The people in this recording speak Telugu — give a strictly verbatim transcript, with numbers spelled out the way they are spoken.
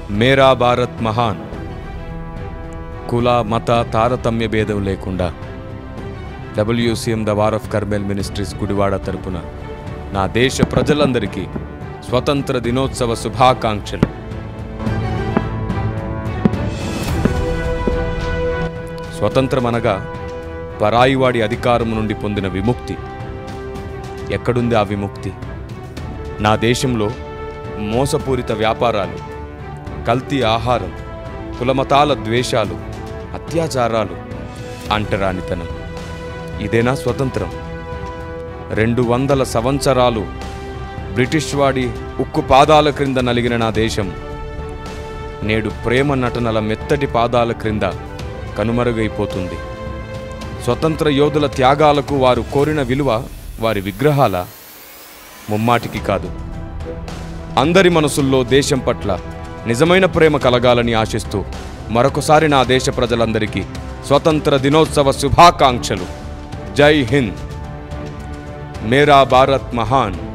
మేరా భారత్ మహాన్. కుల మత తారతమ్య భేదం లేకుండా WCM the war of Carmel ministries Gudivada తరపున నా దేశ ప్రజలందరికీ స్వతంత్ర దినోత్సవ శుభాకాంక్షలు. స్వతంత్రం అనగా పరాయివాడి అధికారం నుండి పొందిన విముక్తి. ఎక్కడుంది ఆ విముక్తి? నా దేశంలో మోసపూరిత వ్యాపారాలు, కల్తీ ఆహారం, కులమతాల ద్వేషాలు, అత్యాచారాలు, అంటరానితనం. ఇదేనా స్వతంత్రం? రెండు వందల సంవత్సరాలు బ్రిటిష్ వాడి ఉక్కు పాదాల క్రింద నలిగిన నా దేశం నేడు ప్రేమ నటనల మెత్తటి పాదాల క్రింద కనుమరుగైపోతుంది. స్వతంత్ర యోధుల త్యాగాలకు వారు కోరిన విలువ వారి విగ్రహాల? ముమ్మాటికి కాదు. అందరి మనసుల్లో దేశం పట్ల నిజమైన ప్రేమ కలగాలని ఆశిస్తూ మరొకసారి నా దేశ ప్రజలందరికీ స్వతంత్ర దినోత్సవ శుభాకాంక్షలు. జై హింద్. మేరా భారత్ మహాన్.